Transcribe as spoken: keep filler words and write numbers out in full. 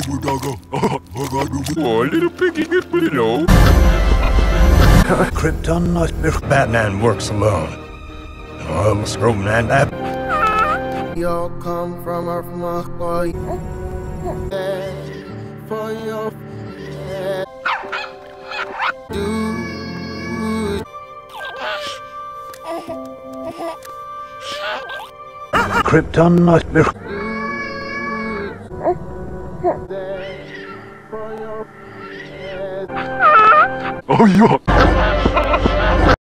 Oh, little piggy, get pretty low. Krypton, Batman works alone. Oh, screw man, that. Y'all come from Earth, my boy. For your dude. Krypton, Oh, yeah.